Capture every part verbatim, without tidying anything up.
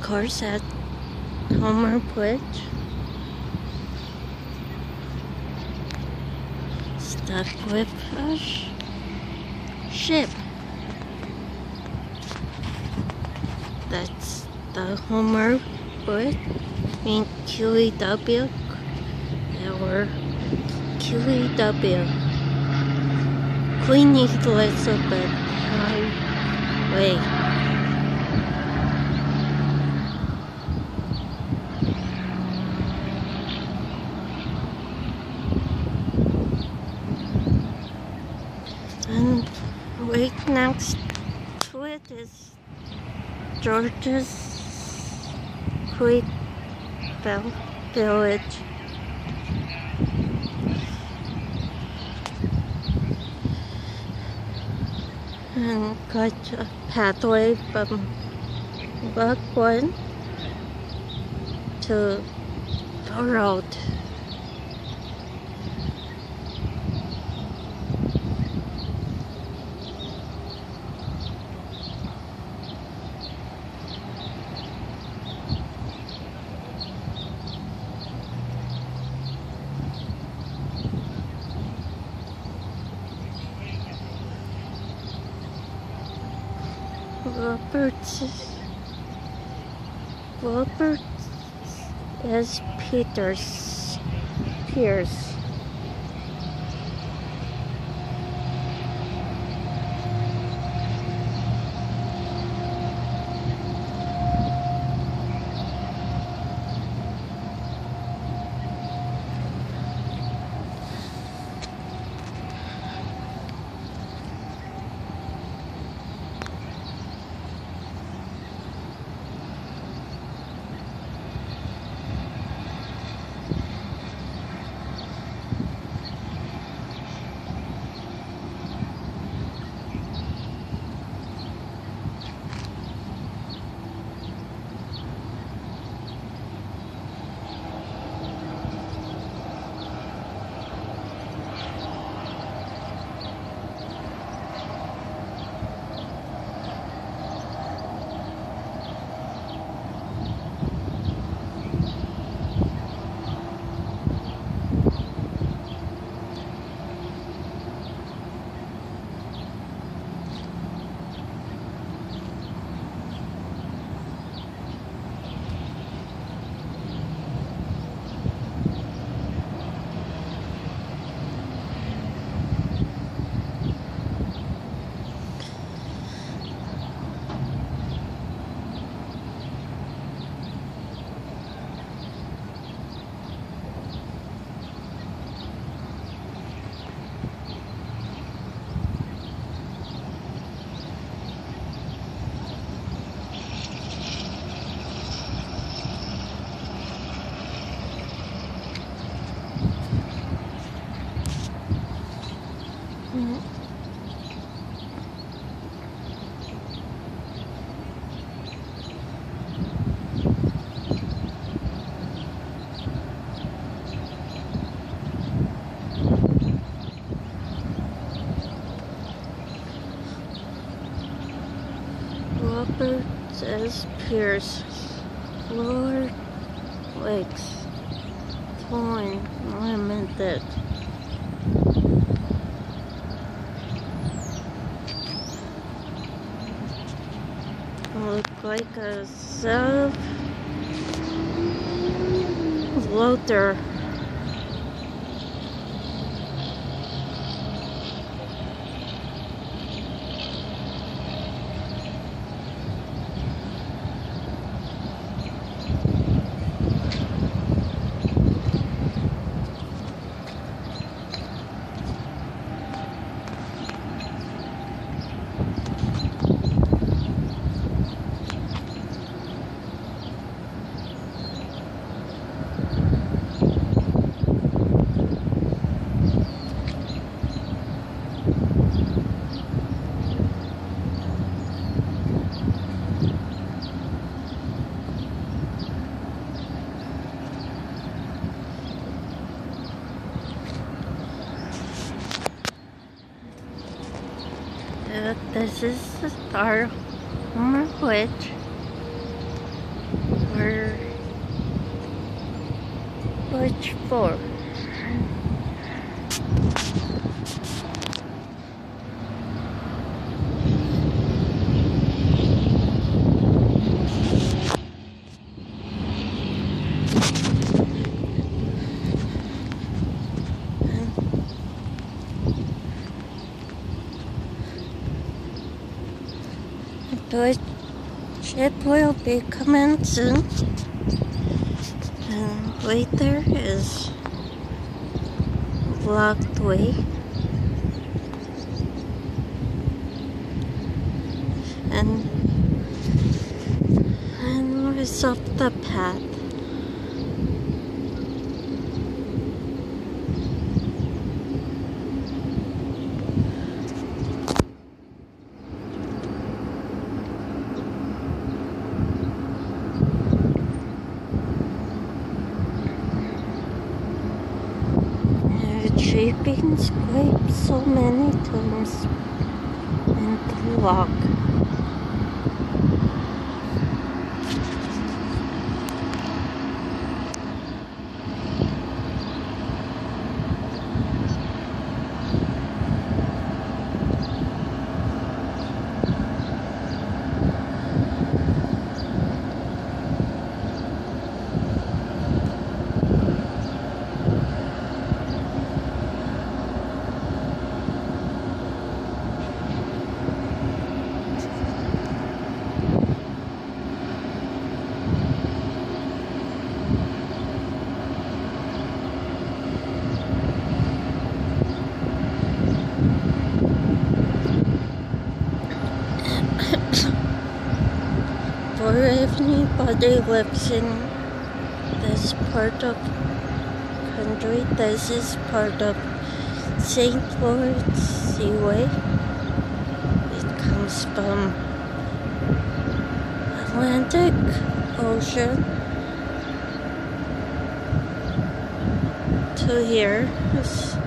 course at Homer Bridge. Stuck with a sh ship. That's the Homer Bridge in Q E W or Q E W. Queen Elizabeth Highway. And right next to it is George's Creek Village. And got a pathway from Buckwood to the road. Roberts, Roberts S. Peters, Pierce. Roberts S. Pierce, Lord Lakes, Torn Limited. Look like a self floater. Uh, this is the start of Homer Bridge. Which four? The ship will be coming soon. And right there is blocked way. And and it's off the path. She's been scraped so many times in the lock. For if anybody lives in this part of country, this is part of Saint Lawrence Seaway. It comes from Atlantic Ocean to here. It's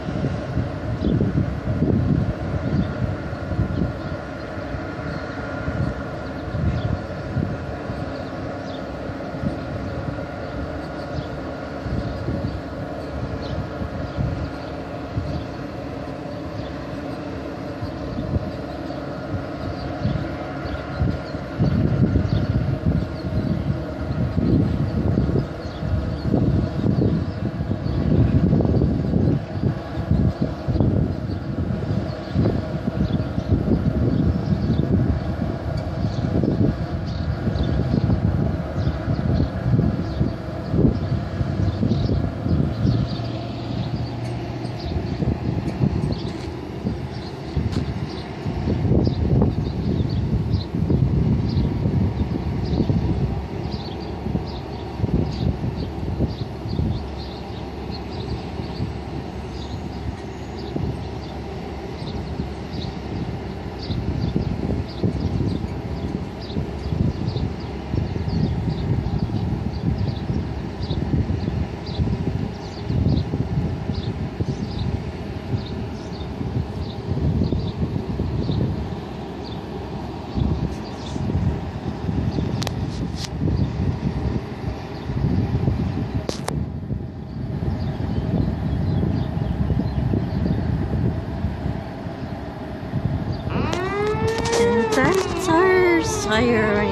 and that's our siren.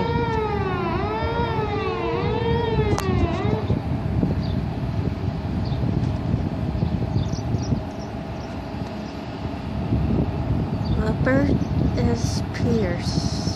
Robert S. Pierce.